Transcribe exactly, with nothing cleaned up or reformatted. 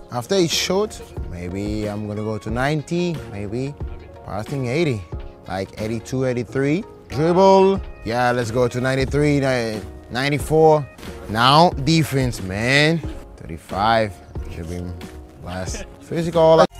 After it's short, maybe I'm gonna go to ninety, maybe passing eighty, like eighty-two, eighty-three. Dribble, yeah, let's go to ninety-three, ninety-four. Now defense, man. thirty-five should be less. Physical.